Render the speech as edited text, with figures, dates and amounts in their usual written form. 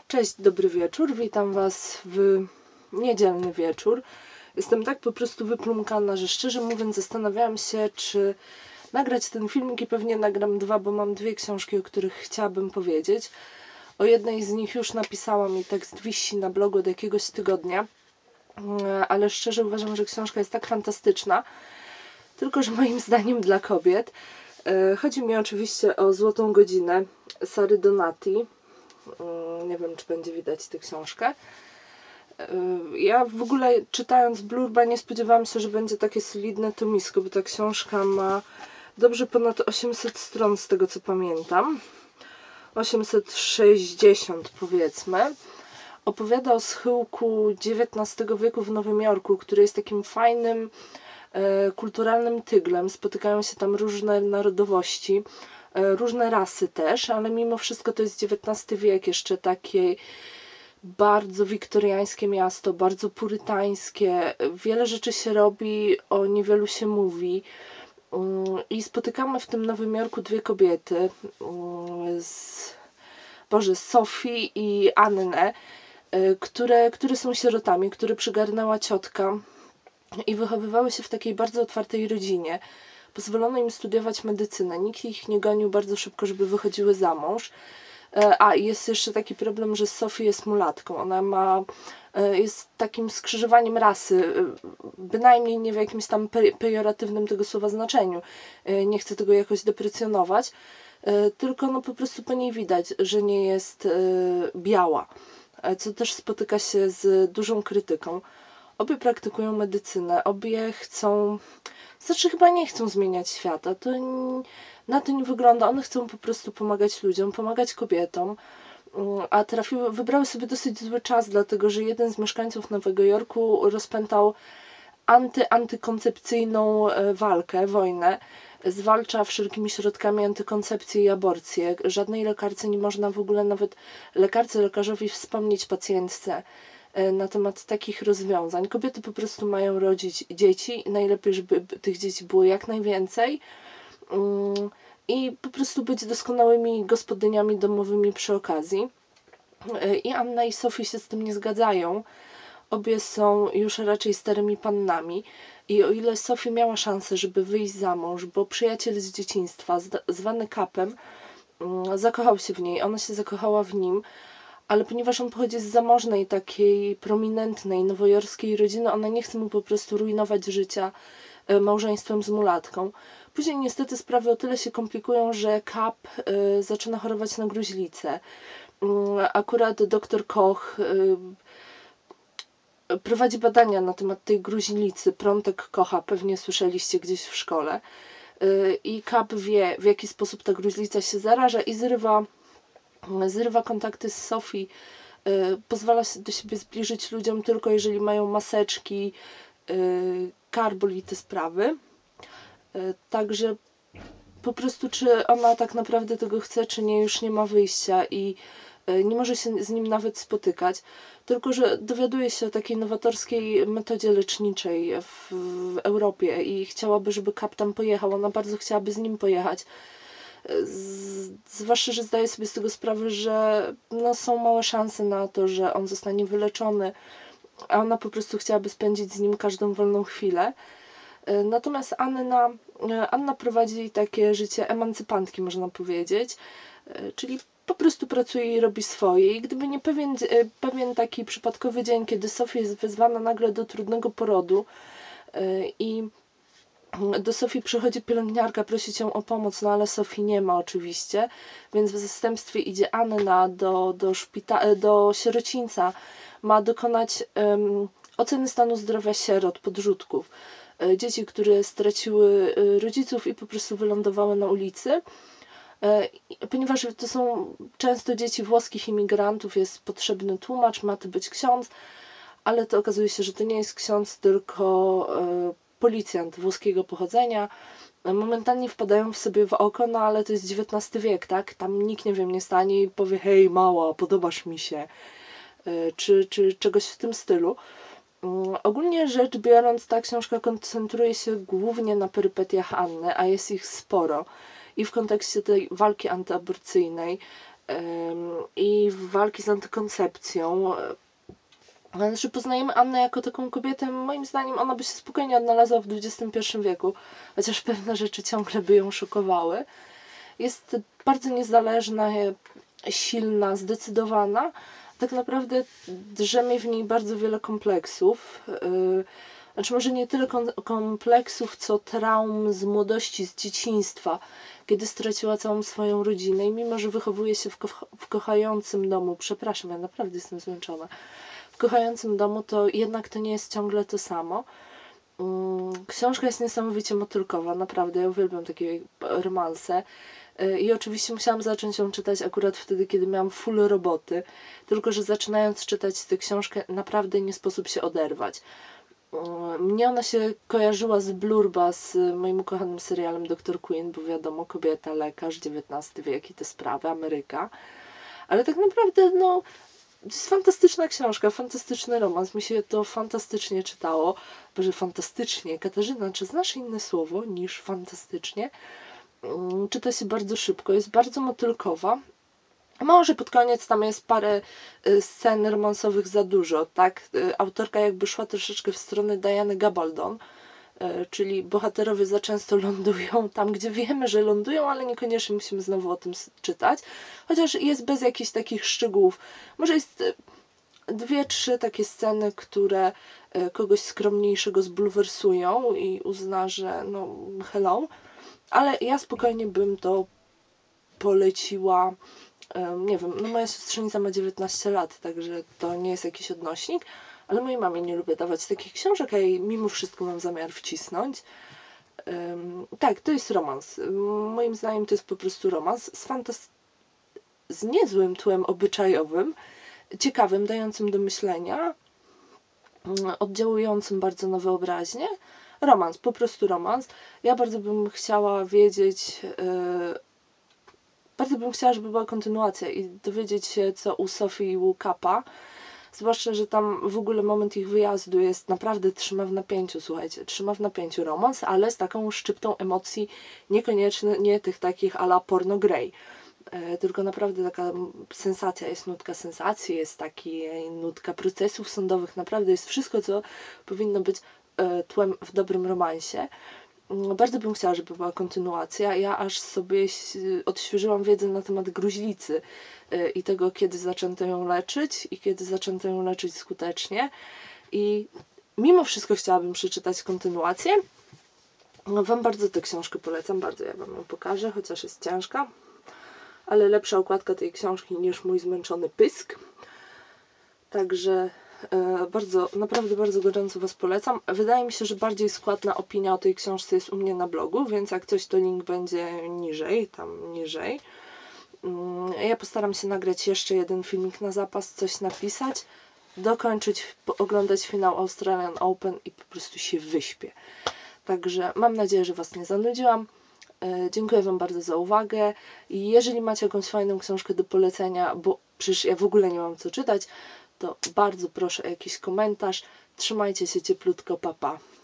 Cześć, dobry wieczór. Witam Was w niedzielny wieczór. Jestem tak po prostu wyplumkana, że szczerze mówiąc zastanawiałam się, czy nagrać ten filmik i pewnie nagram dwa, bo mam dwie książki, o których chciałabym powiedzieć. O jednej z nich już napisałam i tekst wisi na blogu od jakiegoś tygodnia, ale szczerze uważam, że książka jest tak fantastyczna, tylko że moim zdaniem dla kobiet. Chodzi mi oczywiście o Złotą godzinę Sary Donati. Nie wiem, czy będzie widać tę książkę. Ja w ogóle czytając Blurba nie spodziewałam się, że będzie takie solidne tomisko, bo ta książka ma dobrze ponad 800 stron z tego co pamiętam. 860 powiedzmy. Opowiada o schyłku XIX wieku w Nowym Jorku, który jest takim fajnym, kulturalnym tyglem. Spotykają się tam różne narodowości, różne rasy też, ale mimo wszystko to jest XIX wiek, jeszcze takie bardzo wiktoriańskie miasto, bardzo purytańskie. Wiele rzeczy się robi, o niewielu się mówi. I spotykamy w tym Nowym Jorku dwie kobiety, Sophie i Annę, które są sierotami, które przygarnęła ciotka i wychowywały się w takiej bardzo otwartej rodzinie. Pozwolono im studiować medycynę. Nikt ich nie gonił bardzo szybko, żeby wychodziły za mąż. I jest jeszcze taki problem, że Sophie jest mulatką. Ona jest takim skrzyżowaniem rasy, bynajmniej nie w jakimś tam pejoratywnym tego słowa znaczeniu. Nie chcę tego jakoś deprecjonować, tylko po prostu po niej widać, że nie jest biała, co też spotyka się z dużą krytyką. Obie praktykują medycynę, obie chyba nie chcą zmieniać świata. Na to nie wygląda. One chcą po prostu pomagać ludziom, pomagać kobietom, a wybrały sobie dosyć zły czas, dlatego że jeden z mieszkańców Nowego Jorku rozpętał antykoncepcyjną wojnę. Zwalcza wszelkimi środkami antykoncepcję i aborcję. Żadnej lekarce nie można w ogóle, nawet lekarzowi wspomnieć pacjentce na temat takich rozwiązań. Kobiety po prostu mają rodzić dzieci, najlepiej, żeby tych dzieci było jak najwięcej i po prostu być doskonałymi gospodyniami domowymi przy okazji. I Anna i Sophie się z tym nie zgadzają. Obie są już raczej starymi pannami i o ile Sophie miała szansę, żeby wyjść za mąż, bo przyjaciel z dzieciństwa, zwany Capem, zakochał się w niej, ona się zakochała w nim, ale ponieważ on pochodzi z zamożnej, takiej prominentnej, nowojorskiej rodziny, ona nie chce mu po prostu rujnować życia małżeństwem z mulatką. Później niestety sprawy o tyle się komplikują, że Cap zaczyna chorować na gruźlicę. Akurat dr Koch prowadzi badania na temat tej gruźlicy, prątek Kocha, pewnie słyszeliście gdzieś w szkole. I Cap wie, w jaki sposób ta gruźlica się zaraża i zrywa kontakty z Sophie, pozwala się do siebie zbliżyć ludziom tylko jeżeli mają maseczki, karbol i te sprawy. Także po prostu czy ona tak naprawdę tego chce, czy nie, już nie ma wyjścia i nie może się z nim nawet spotykać, tylko że dowiaduje się o takiej nowatorskiej metodzie leczniczej w Europie i chciałaby, żeby Cap tam pojechał. Ona bardzo chciałaby z nim pojechać. Zwłaszcza, że zdaje sobie z tego sprawę, że są małe szanse na to, że on zostanie wyleczony, a ona po prostu chciałaby spędzić z nim każdą wolną chwilę. Natomiast Anna prowadzi takie życie emancypantki, można powiedzieć, czyli po prostu pracuje i robi swoje. I gdyby nie pewien taki przypadkowy dzień, kiedy Sophie jest wezwana nagle do trudnego porodu i do Sophie przychodzi pielęgniarka prosić ją o pomoc, ale Sophie nie ma oczywiście, więc w zastępstwie idzie Anna do sierocińca, ma dokonać oceny stanu zdrowia sierot, podrzutków, dzieci, które straciły rodziców i po prostu wylądowały na ulicy. Ponieważ to są często dzieci włoskich imigrantów, jest potrzebny tłumacz, ma to być ksiądz, ale to okazuje się, że to nie jest ksiądz, tylko policjant włoskiego pochodzenia. Momentalnie wpadają w sobie w oko, ale to jest XIX wiek, tak? Tam nikt, nie stanie i powie: hej mała, podobasz mi się, czy czegoś w tym stylu. Ogólnie rzecz biorąc, ta książka koncentruje się głównie na perypetiach Anny, a jest ich sporo. I w kontekście tej walki antyaborcyjnej, i walki z antykoncepcją. Znaczy poznajemy Annę jako taką kobietę, moim zdaniem ona by się spokojnie odnalazła w XXI wieku, chociaż pewne rzeczy ciągle by ją szokowały. Jest bardzo niezależna, silna, zdecydowana. Tak naprawdę drzemie w niej bardzo wiele kompleksów. Znaczy może nie tyle kompleksów, co traum z młodości, z dzieciństwa, kiedy straciła całą swoją rodzinę i mimo, że wychowuje się w kochającym domu, przepraszam, ja naprawdę jestem zmęczona, w kochającym domu, to jednak to nie jest ciągle to samo. Książka jest niesamowicie motylkowa, naprawdę, ja uwielbiam takie romanse. I oczywiście musiałam zacząć ją czytać akurat wtedy, kiedy miałam full roboty, tylko że zaczynając czytać tę książkę naprawdę nie sposób się oderwać. Mnie ona się kojarzyła z Blurba, z moim ukochanym serialem Dr. Queen, bo wiadomo, kobieta, lekarz, XIX wiek i te sprawy, Ameryka. Ale tak naprawdę, no, to jest fantastyczna książka, fantastyczny romans. Mi się to fantastycznie czytało. Boże, fantastycznie. Katarzyna, czy znasz inne słowo niż fantastycznie? Czyta się bardzo szybko, jest bardzo motylkowa. Może pod koniec tam jest parę scen romansowych za dużo, tak? Autorka jakby szła troszeczkę w stronę Diany Gabaldon, czyli bohaterowie za często lądują tam, gdzie wiemy, że lądują, ale niekoniecznie musimy znowu o tym czytać, chociaż jest bez jakichś takich szczegółów. Może jest 2-3 takie sceny, które kogoś skromniejszego zbulwersują i uzna, że no hello, ale ja spokojnie bym to poleciła. Nie wiem, no moja siostrzenica ma 19 lat, także to nie jest jakiś odnośnik, ale mojej mamie nie lubię dawać takich książek, a jej mimo wszystko mam zamiar wcisnąć. Tak, to jest romans. Moim zdaniem to jest po prostu romans z niezłym tłem obyczajowym, ciekawym, dającym do myślenia, oddziałującym bardzo na wyobraźnię. Romans, po prostu romans. Ja bardzo bym chciała wiedzieć, żeby była kontynuacja i dowiedzieć się, co u Sophie i u Kappa. Zwłaszcza, że tam w ogóle moment ich wyjazdu jest naprawdę trzyma w napięciu, słuchajcie, trzyma w napięciu romans, ale z taką szczyptą emocji, niekoniecznie nie tych takich a la porno Grey, tylko naprawdę taka sensacja, jest nutka sensacji, jest taki nutka procesów sądowych, naprawdę jest wszystko, co powinno być tłem w dobrym romansie. Bardzo bym chciała, żeby była kontynuacja. Ja aż sobie odświeżyłam wiedzę na temat gruźlicy i tego, kiedy zaczęto ją leczyć i kiedy zaczęto ją leczyć skutecznie. I mimo wszystko chciałabym przeczytać kontynuację. Wam bardzo tę książkę polecam, bardzo ja Wam ją pokażę, chociaż jest ciężka. Ale lepsza okładka tej książki niż mój zmęczony pysk. Także naprawdę bardzo gorąco Was polecam. Wydaje mi się, że bardziej składna opinia o tej książce jest u mnie na blogu, więc jak coś, to link będzie niżej, tam niżej. Ja postaram się nagrać jeszcze jeden filmik na zapas, coś napisać, dokończyć, oglądać finał Australian Open i po prostu się wyśpię. Także mam nadzieję, że Was nie zanudziłam. Dziękuję Wam bardzo za uwagę i jeżeli macie jakąś fajną książkę do polecenia, bo przecież ja w ogóle nie mam co czytać, to bardzo proszę o jakiś komentarz. Trzymajcie się cieplutko, pa pa.